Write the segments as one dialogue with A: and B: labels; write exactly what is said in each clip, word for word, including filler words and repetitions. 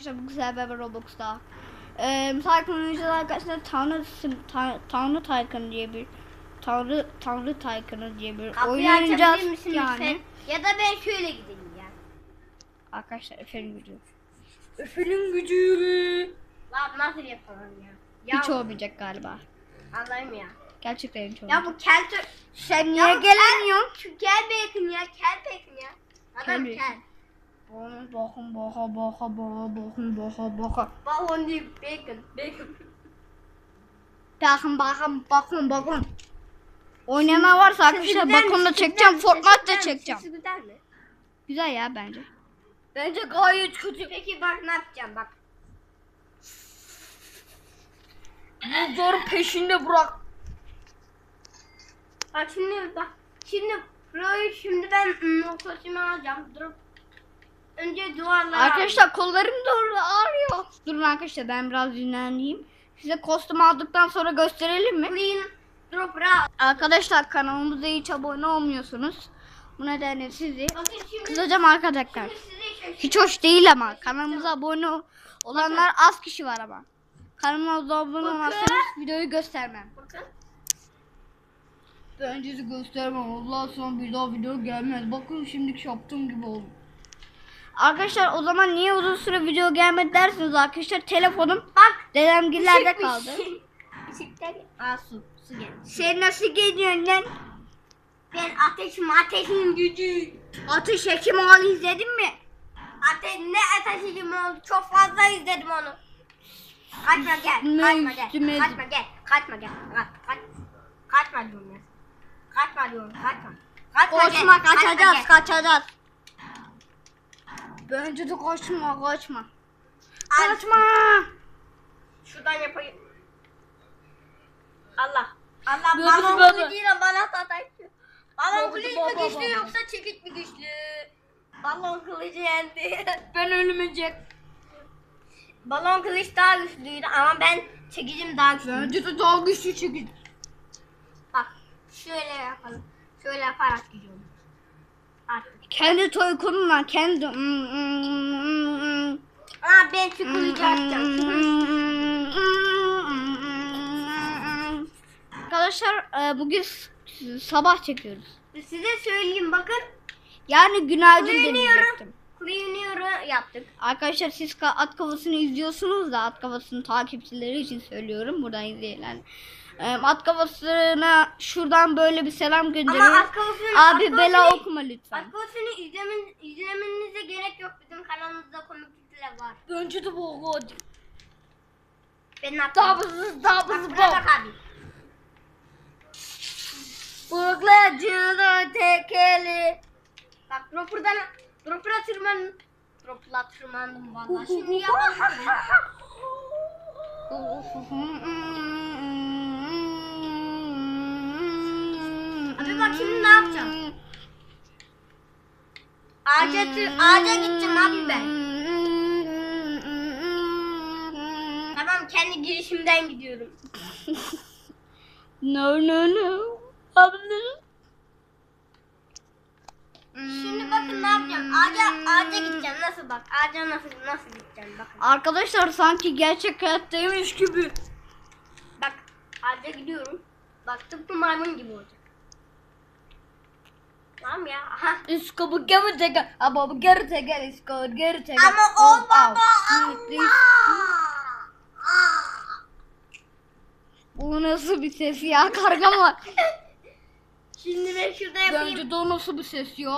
A: arkadaşlar bu güzel bir Roblox'ta. Ee, Tycoon oyuncular arkadaşlar Tanrı Tan Tanrı Tycoon diye bir Tanrı Tanrı Tycoon diye bir oyun oynayacağız yani.
B: Ya da ben şöyle gideyim ya.
A: Arkadaşlar Efe'nin gücü.
B: Efe'nin gücü. Lan nasıl yapalım ya? ya
A: Hiç olmayacak galiba.
B: Allah'ım ya.
A: Gerçekten hiç
B: Ya
A: olmayacak.
B: bu keltür.
A: Sen niye gelemiyorsun?
B: Şu gel be yakın ya. Kel be yakın ya. Adam
A: Kel.
B: kel.
A: Bakın bakın bakın bakın bakın bakın bakın.
B: Balon değil bacon. Bacon.
A: Bakın bakın bakın bakın. Oynayanlar varsa arkadaşlar bakın da çekeceğim. Fortnite da çekeceğim.
B: Sesi güzel mi?
A: Güzel ya bence.
B: Bence gayet kötü. Peki bak ne yapacağım bak.
A: Bulgar'ın peşinde bırak.
B: Bak şimdi bak. Şimdi burayı şimdi ben ım, kostümü alacağım. Dur. Önce duvarları
A: Arkadaşlar kollarım doğru ağrıyor. Durun arkadaşlar ben biraz dinleneyim. Size kostüm aldıktan sonra gösterelim mi?
B: Clean. Drop rahat.
A: Arkadaşlar kanalımıza hiç abone olmuyorsunuz. Bu nedenle sizi
B: Bakın şimdi.
A: kızacağım arkadaşlar.
B: Şimdi size şaşırtıyorum.
A: Hiç hoş değil ama kanalımıza abone olanlar az kişi var ama. Kanalımıza abone
B: Bakın.
A: olmazsanız videoyu göstermem.
B: Bakın.
A: Bence de göstermem. Allah sonra bir daha video gelmez. Bakın şimdiki yaptığım gibi oldu. Arkadaşlar o zaman niye uzun süre video gelmedi dersiniz arkadaşlar. Telefonum
B: Bak.
A: dedemgillerde kaldı.
B: Işıkta Aa su. Su geldi.
A: Sen nasıl geliyorsun lan?
B: Ben ateşim ateşin gücü.
A: Ateş Hekimoğlu izledin mi?
B: Ateş ne ateşim oldu. Çok fazla izledim onu. Kaçma gel.
A: Ne
B: Kaçma gel.
A: üstüme-
B: Kaçma gel. Kaçma gel. Kaç, kaç. Kaçma diyorum ya. Kaçma diyorum. Kaçma. Kaçma
A: Koşma
B: gel.
A: kaçacağız
B: Kaçma,
A: kaçacağız. Bence de koşma kaçma.
B: Al.
A: Kaçma.
B: Şuradan yapayım. Allah. Allah
A: Gördü
B: balon
A: baba.
B: kılıcıyla bana sataşıyor. Balon
A: Gördü
B: kılıcı
A: baba,
B: mı güçlü
A: baba.
B: yoksa çekiç mi güçlü? Balon kılıcı yendi.
A: Ben ölmeyecek.
B: Balon kılıç daha güçlüydü ama ben çekicim daha güçlü.
A: Bence de daha güçlü çekici.
B: Bak şöyle yapalım. Şöyle yaparak gidiyorum. Artık.
A: Kendi toy konumla kendi.
B: Aa ben şu kılıcı atacağım. Şu kılıcı-
A: Arkadaşlar e, bugün s- sabah çekiyoruz.
B: Size söyleyeyim bakın.
A: Yani günaydın
B: Uyanıyorum.
A: deneyecektim.
B: Cleaner'ı yaptık.
A: Arkadaşlar siz ka- at kafasını izliyorsunuz da at kafasının takipçileri için söylüyorum buradan izleyenler. E, at kafasına şuradan böyle bir selam
B: Ama
A: gönderiyorum.
B: at kafasını,
A: Abi
B: at
A: bela
B: kafasını-
A: okuma lütfen.
B: At kafasını izlemen, izlemenize gerek yok. Bizim kanalımızda komik videolar var.
A: Bence de bu hadi.
B: Ben ne yapayım?
A: Dabızız dabızız
B: Bak, bak abi.
A: Buklacının tekeli.
B: Bak dropper'dan dropper'a tırman. Dropper'a tırmandım vallahi. Şimdi yapalım. Abi bak şimdi ne yapacağım? Ağaca, tır, ağaca gideceğim abi ben. Tamam kendi girişimden gidiyorum.
A: No no no. Abi
B: Şimdi bakın ne yapacağım? Ağaca, ağaca gideceğim. Nasıl bak? Ağaca nasıl nasıl gideceğim bakın.
A: Arkadaşlar sanki gerçek hayattaymış gibi.
B: Bak ağaca gidiyorum. Bak tıpkı maymun gibi olacak. Tamam ya. Aha.
A: Isko bu geri teker. Ama bu geri teker. Isko geri teker.
B: Ama
A: Oh,
B: o baba.
A: oh. Bu nasıl bir ses ya? Karga mı var?
B: Şimdi ben şurada yapayım.
A: Bence de o nasıl bir ses ya?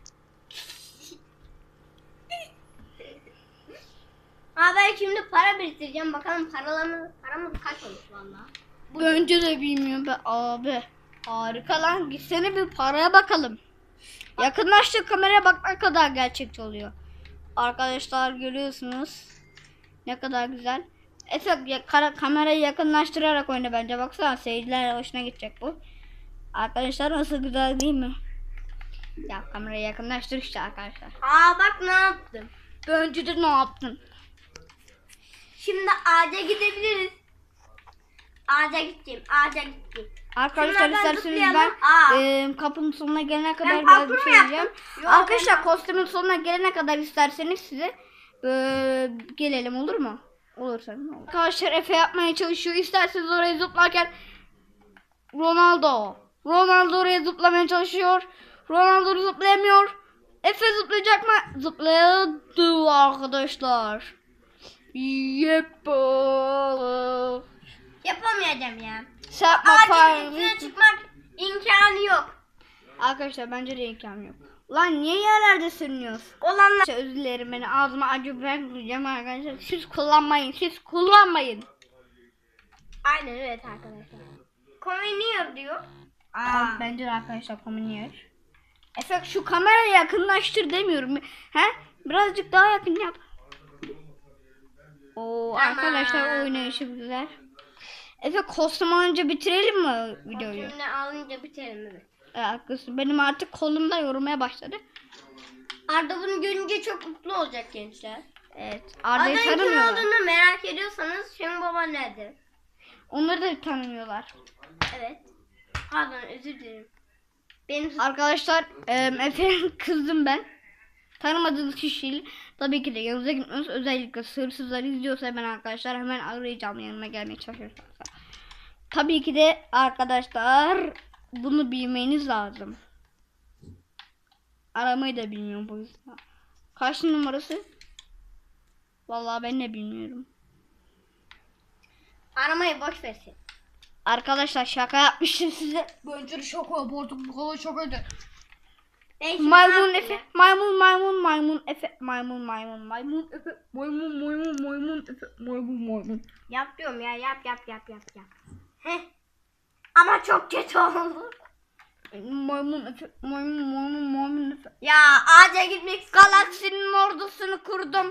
B: Ha ben şimdi para biriktireceğim. Bakalım paralarımız, paramız kaç olmuş valla.
A: Bence de bilmiyorum be abi. Harika lan. Gitsene bir paraya bakalım. Yakınlaştık kameraya bak ne kadar gerçekçi oluyor. Arkadaşlar görüyorsunuz. Ne kadar güzel. Efe ya, kara, kamerayı yakınlaştırarak oyna bence. Baksana seyirciler hoşuna gidecek bu. Arkadaşlar nasıl güzel değil mi? Ya kamerayı yakınlaştır işte arkadaşlar.
B: Aa bak ne yaptım.
A: Bence de ne yaptın?
B: Şimdi ağaca gidebiliriz. Ağaca gideceğim. Ağaca gideceğim.
A: Arkadaşlar
B: Şunlardan
A: isterseniz
B: zıplayalım.
A: ben
B: Aa.
A: e, kapının sonuna gelene kadar
B: Ben
A: biraz
B: parkur
A: bir
B: mu
A: şey
B: yaptım?
A: diyeceğim.
B: Yok,
A: Arkadaşlar
B: ben-
A: kostümün sonuna gelene kadar isterseniz size Ee, gelelim olur mu? Olursa ne olur. Arkadaşlar Efe yapmaya çalışıyor. İsterseniz oraya zıplarken Ronaldo. Ronaldo oraya zıplamaya çalışıyor. Ronaldo zıplayamıyor. Efe zıplayacak mı? Zıplayadı arkadaşlar. Yapalım.
B: Yapamayacağım ya.
A: Sen
B: Ağacın
A: yapar
B: üstüne çıkmak imkanı yok.
A: Arkadaşlar bence de imkan yok. Lan niye yerlerde sürünüyoruz?
B: Olanlar.
A: İşte özür dilerim, beni ağzıma acı bırakmayacağım arkadaşlar. Siz kullanmayın, siz kullanmayın.
B: Aynen evet arkadaşlar. Convenient diyor.
A: Aa. Bence de arkadaşlar komünyer. Efe şu kamerayı yakınlaştır demiyorum. He? Birazcık daha yakın yap. Oo
B: Tamam.
A: arkadaşlar oynayışı güzel. Efe kostüm alınca bitirelim mi videoyu?
B: Şimdi alınca biterim evet.
A: Evet, haklısın. Benim artık kolumda yorulmaya başladı.
B: Arda bunu görünce çok mutlu olacak gençler.
A: Evet. Arda'yı
B: Arda'nın kim
A: tanımıyorlar.
B: olduğunu merak ediyorsanız Şemi Baba nedir?
A: Onları da tanımıyorlar.
B: Evet. Pardon özür dilerim. Benim
A: Arkadaşlar Efe'ye kızdım ben. Tanımadığınız kişiyle tabii ki de yanınıza gitmeniz, özellikle hırsızlar izliyorsa hemen arkadaşlar hemen arayacağım, yanıma gelmeye çalışırsa. Tabii ki de arkadaşlar bunu bilmeniz lazım. Aramayı da bilmiyorum bu yüzden. Kaç numarası? Vallahi ben de bilmiyorum.
B: aramayı boş versin.
A: Arkadaşlar şaka yapmıştım size. Bence şaka yapıyordum. Bu kadar şakaydı.
B: Ben şimdi
A: Maymun
B: ne yapayım
A: Efe,
B: ya?
A: maymun maymun maymun Efe, maymun maymun maymun Efe, maymun maymun maymun Efe, maymun maymun.
B: Yap diyorum ya yap yap yap yap yap. Heh. Ama çok kötü oldu.
A: Maymun Efe, maymun maymun maymun Efe.
B: Ya ağaca gitmek istiyorum.
A: Galaksinin ordusunu kurdum.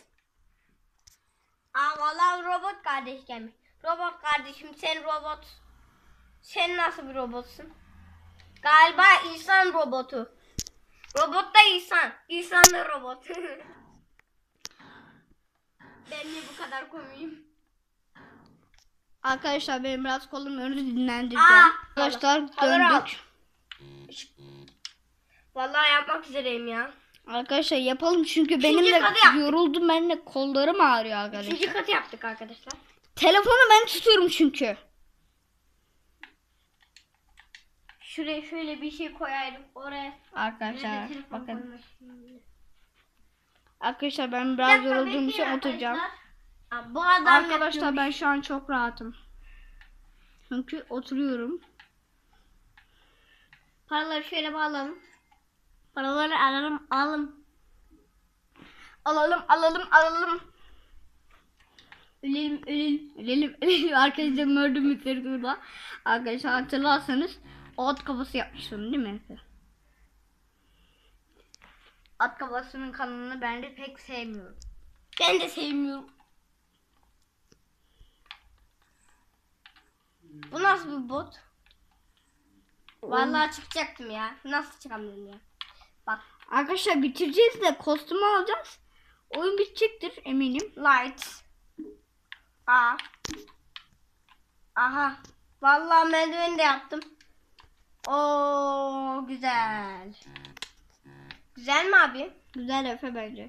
B: Aa vallahi robot kardeş gelmiş. Robot kardeşim sen robot. Sen nasıl bir robotsun? Galiba insan robotu. Robot da insan. İnsan da robot. Ben niye bu kadar komiyim?
A: Arkadaşlar benim biraz kolum önünü dinlendireceğim.
B: Aa,
A: Arkadaşlar
B: alır al.
A: döndük.
B: Vallahi yapmak üzereyim ya.
A: Arkadaşlar yapalım çünkü benim de
B: katı yaptık.
A: yoruldum, benim de kollarım ağrıyor arkadaşlar.
B: İkinci katı yaptık arkadaşlar.
A: Telefonu ben tutuyorum çünkü.
B: Şuraya şöyle bir şey koyayım. Oraya.
A: Arkadaşlar
B: Nerede telefon
A: bakın.
B: koymak?
A: Arkadaşlar ben
B: Bir
A: biraz
B: dakika,
A: yorulduğum
B: bekleyin
A: için oturacağım.
B: arkadaşlar. Aa, bu adam
A: Arkadaşlar
B: yapıyormuş.
A: ben şu an çok rahatım. Çünkü oturuyorum.
B: Paraları şöyle bağlayalım. Paraları alalım alalım.
A: Alalım alalım alalım. Ölelim ölelim ölelim ölelim. Arkadaşlar Murder Mystery burada. Arkadaşlar hatırlarsanız o at kafası yapmıştım değil mi? At kafasının kanalını ben de pek sevmiyorum.
B: Ben de sevmiyorum. Bu nasıl bir bot? Vallahi çıkacaktım ya. Nasıl çıkamıyorum ya? Bak.
A: Arkadaşlar bitireceğiz de kostümü alacağız. Oyun bitecektir eminim.
B: Light. Aa. Aha. Vallahi merdiveni de yaptım. Oo güzel. Güzel mi abi?
A: Güzel Efe bence.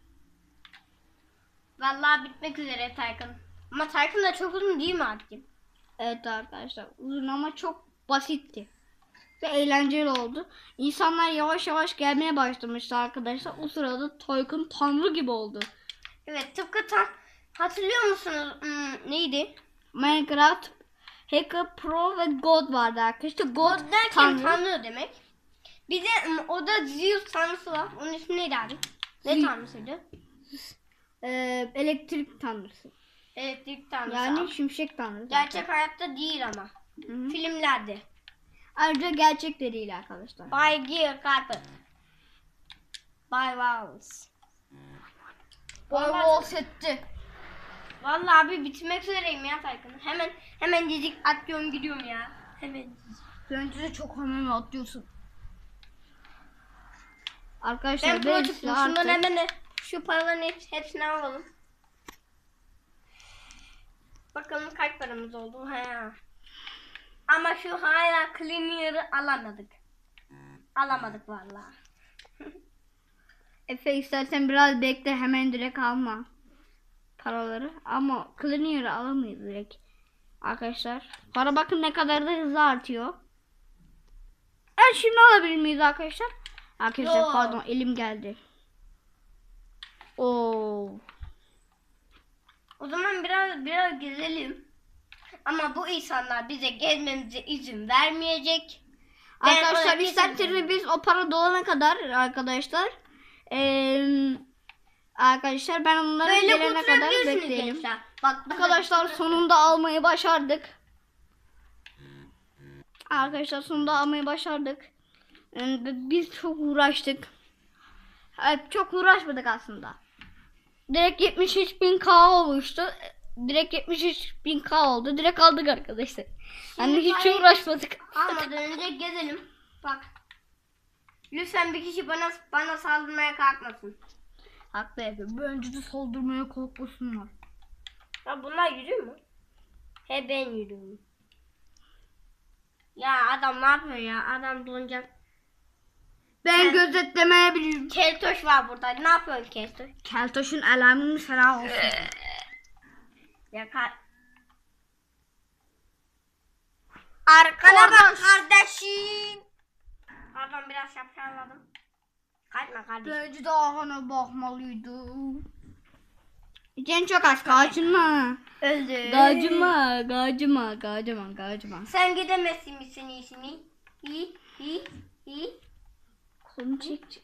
B: Vallahi bitmek üzere Taycan. Ama Taycan da çok uzun değil mi abicim?
A: Evet arkadaşlar uzun ama çok basitti. Ve eğlenceli oldu. İnsanlar yavaş yavaş gelmeye başlamıştı arkadaşlar. O sırada Taycan tanrı gibi oldu.
B: Evet tıpkı tam hatırlıyor musunuz? Hmm, neydi?
A: Minecraft Hacker Pro ve God vardı arkadaşlar. God,
B: God derken
A: tanrı.
B: tanrı. demek. Bir de hmm, o da Zeus tanrısı var. Onun ismi neydi abi? Ne
A: Zeus.
B: tanrısıydı?
A: Ee, elektrik tanrısı.
B: Elektrik tanrısı.
A: Yani şimşek tanrısı.
B: Gerçek hayatta değil ama.
A: Hı-hı.
B: Filmlerde.
A: Ayrıca gerçek de değil arkadaşlar.
B: By Gear Carpet. By Walls.
A: Bol setti.
B: Vallahi abi bitirmek üzereyim ya Taycan'ı. Hemen hemen dedik atlıyorum gidiyorum ya. Hemen.
A: Bence de çok önemli atlıyorsun. Arkadaşlar
B: Ben pro
A: ben
B: çıktım.
A: size
B: Şundan
A: artık-
B: hemen de şu paraların hep- hepsini alalım. Bakalım kaç paramız oldu. Ha. Ama şu hala Cleaner'ı alamadık. Alamadık vallahi.
A: Efe istersen biraz bekle, hemen direkt alma paraları. Ama Cleaner'ı alamayız direkt. Arkadaşlar para bakın ne kadar da hızlı artıyor. Evet, şimdi alabilir miyiz arkadaşlar? Arkadaşlar
B: Yo.
A: pardon, elim geldi. Oo.
B: O zaman biraz biraz gezelim. Ama bu insanlar bize gezmemize izin vermeyecek. Ben
A: Arkadaşlar
B: ona izin
A: isterseniz
B: veririm.
A: biz o para dolana kadar arkadaşlar eee, arkadaşlar ben onları
B: Böyle
A: gelene kadar
B: götürebilirsiniz
A: bekleyelim.
B: gençler. Bak
A: Arkadaşlar sonunda almayı başardık. Arkadaşlar sonunda almayı başardık. Ee, Biz çok uğraştık. Evet, çok uğraşmadık aslında. Direkt yetmiş üç bin K olmuştu. Direkt yetmiş üç bin K oldu. Direkt aldık arkadaşlar. Yani
B: Şimdi
A: hiç
B: parayı
A: uğraşmadık.
B: almadan önce gezelim. Bak. Lütfen bir kişi bana bana saldırmaya kalkmasın.
A: Haklı Efe. Bu önce de saldırmaya korkmasınlar.
B: Ya bunlar yürüyor mu? He ben yürüyorum. Ya adam ne yapıyor ya? Adam donacak.
A: Ben
B: Sen-
A: gözetlemeyebilirim.
B: Keltoş var burada. Ne yapıyorsun Keltoş?
A: Keltoş'un alarmını sana olsun.
B: Ya kar... Arkana bak kardeşim. Pardon biraz şapşaladım. Kaçma kardeşim.
A: Bence daha hana bakmalıydı. Can çok az kaçınma.
B: Öldü.
A: Gacıma, gacıma, gacıma, gacıma.
B: Sen gidemezsin misin iyisini? İyi, iyi, iyi.
A: Kolunu çek.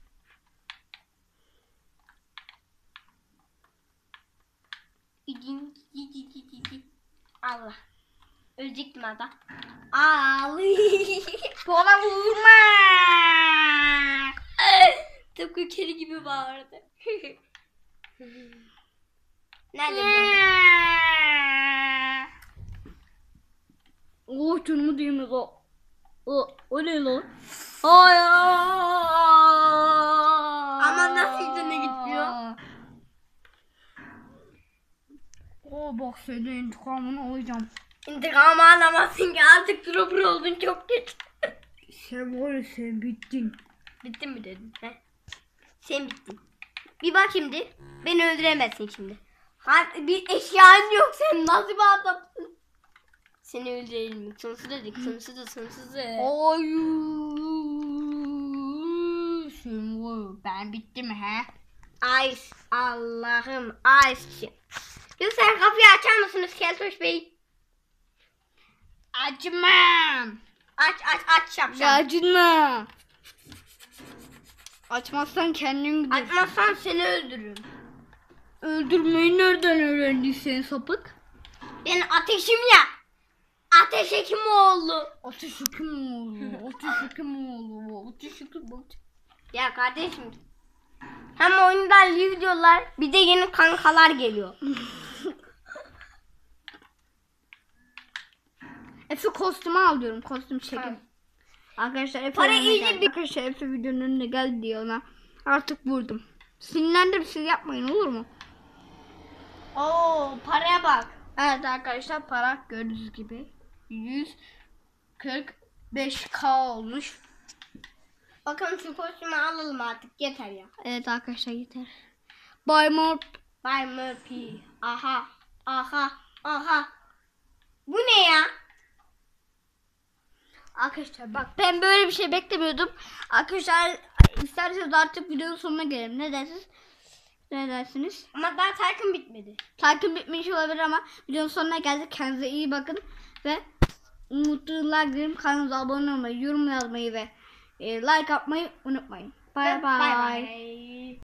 B: İdin, idi, idi, idi. Allah. Ölecek mi adam? Al.
A: Bana vurma.
B: Tıpkı kedi gibi bağırdı. Nerede bu?
A: Oh canımı değmez o. O, o ne lan? Hayır.
B: Ama nasıl yüzüne gitmiyor?
A: Oh bak senin intikamını alacağım.
B: İntikamı alamazsın ki artık dropper oldun çok geç.
A: Sen var ya, sen bittin.
B: Bittin mi dedin? He? Sen bittin. Bir bak şimdi. Beni öldüremezsin şimdi. Ha, bir eşyan yok, sen nasıl bir adamsın? Seni öldürelim mi? Sonsuz dedik. Sonsuz sonsuz.
A: Hayır. Sen var ya, ben bittim he.
B: Ice. Allah'ım. Ice. Lütfen kapıyı açar mısınız Keltoş Bey?
A: Acımam.
B: Aç aç aç şapşal.
A: Acıma. Açmazsan kendin gidersin.
B: Açmazsan seni öldürürüm.
A: Öldürmeyi nereden öğrendin sen sapık?
B: Ben ateşim ya. Ateş Hekimoğlu.
A: Ateş hüküm oğlu. Ateş hüküm oğlu. Ateş hüküm oğlu.
B: Ya kardeşim. Hem oyundan videolar bir de yeni kankalar geliyor.
A: Efe kostümü al diyorum. Kostüm çekin.
B: Tamam.
A: Arkadaşlar Efe
B: Para
A: önüne
B: iyice
A: geldi.
B: bir-
A: Arkadaşlar Efe videonun önüne geldi diye ona artık vurdum. Sinirlendim, siz yapmayın olur mu?
B: Oo, paraya bak.
A: Evet arkadaşlar, para gördüğünüz gibi yüz kırk beş K olmuş.
B: Bakın şu kostümü alalım artık yeter ya.
A: Evet arkadaşlar yeter. Buy more.
B: Bay Murphy. Aha. Aha. Aha. Bu ne ya?
A: Arkadaşlar bak, ben böyle bir şey beklemiyordum. Arkadaşlar isterseniz artık videonun sonuna gelelim. Ne dersiniz? Ne dersiniz?
B: Ama daha takım bitmedi.
A: Takip bitmiş olabilir ama videonun sonuna geldik. Kendinize iyi bakın ve mutluluklar dilerim. Kanalımıza abone olmayı, yorum yazmayı ve e, like atmayı unutmayın. Bye
B: Bye
A: bye.
B: bye.